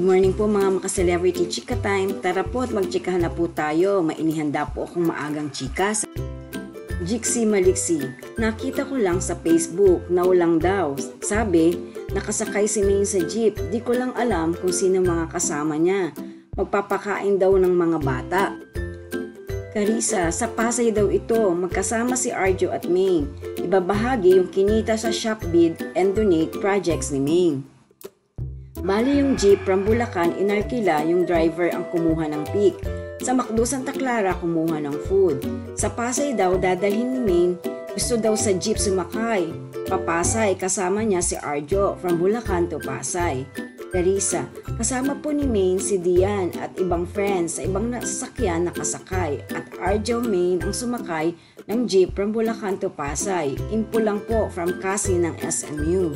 morning po mga maka-celebrity chika time. Tara po at magchikahan na po tayo. Mainihanda po akong maagang chika. Jixie Maliksi, nakita ko lang sa Facebook, naulang daw. Sabi, nakasakay si Maine sa jeep. Di ko lang alam kung sino mga kasama niya. Magpapakain daw ng mga bata. Carissa, sa Pasay daw ito. Magkasama si Arjo at Maine. Ibabahagi yung kinita sa Shopbid and Donate projects ni Maine. Bali yung jeep from Bulacan, inarkila yung driver ang kumuha ng pick. Sa McDo Santa Clara, kumuha ng food. Sa Pasay daw, dadalhin ni Maine. Gusto daw sa jeep sumakay. Papasay, kasama niya si Arjo from Bulacan to Pasay. Carissa, kasama po ni Maine si Dian at ibang friends sa ibang sasakyan nakasakay. At Arjo Maine ang sumakay ng jeep from Bulacan to Pasay. Info lang po from Kasi ng SMU.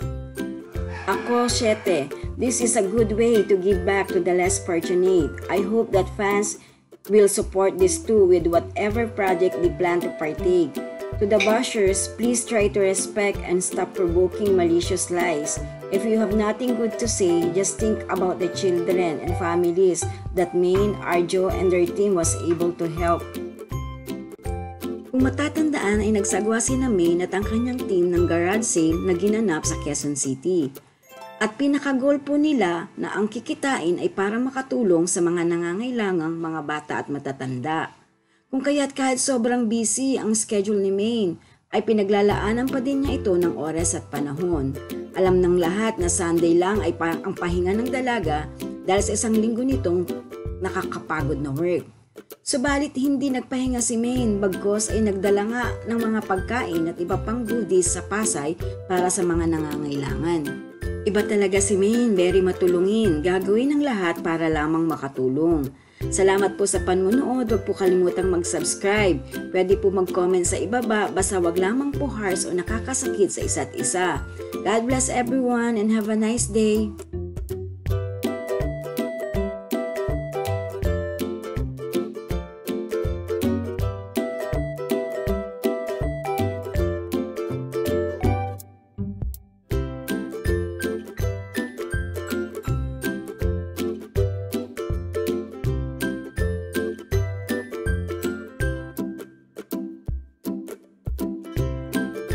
Ako, 7. This is a good way to give back to the less fortunate. I hope that fans will support this too with whatever project they plan to partake. To the bashers, please try to respect and stop provoking malicious lies. If you have nothing good to say, just think about the children and families that Maine, Arjo, and their team was able to help. Kung matatandaan ay nagsagwa si Maine at ang kanyang team ng garage sale na ginanap sa Quezon City. At pinaka-goal po nila na ang kikitain ay para makatulong sa mga nangangailangang mga bata at matatanda. Kung kaya't kahit sobrang busy ang schedule ni Maine, ay pinaglalaanan pa din niya ito ng oras at panahon. Alam ng lahat na Sunday lang ay ang pahinga ng dalaga dahil sa isang linggo nitong nakakapagod na work. Subalit hindi nagpahinga si Maine bagkos ay nagdala nga ng mga pagkain at iba pang goodies sa Pasay para sa mga nangangailangan. Iba talaga si Maine, very matulungin. Gagawin ang lahat para lamang makatulong. Salamat po sa panunood. Huwag po kalimutang mag-subscribe. Pwede po mag-comment sa ibaba. Basta wag lamang po harsh o nakakasakit sa isa't isa. God bless everyone and have a nice day.